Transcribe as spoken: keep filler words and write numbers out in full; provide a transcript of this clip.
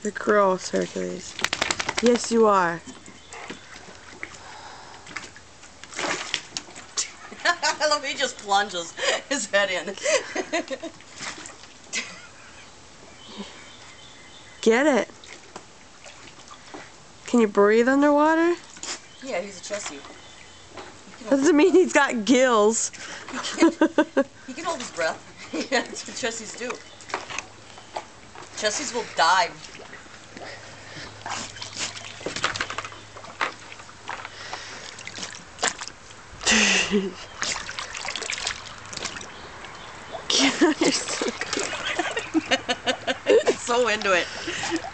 You're gross, Hercules. Yes, you are. I love he just plunges his head in. Get it. Can you breathe underwater? Yeah, he's a Chessie. That doesn't mean he's got gills. He can, he can hold his breath. Yeah, that's what Chessies do. Chessies will dive. You're so, So into it.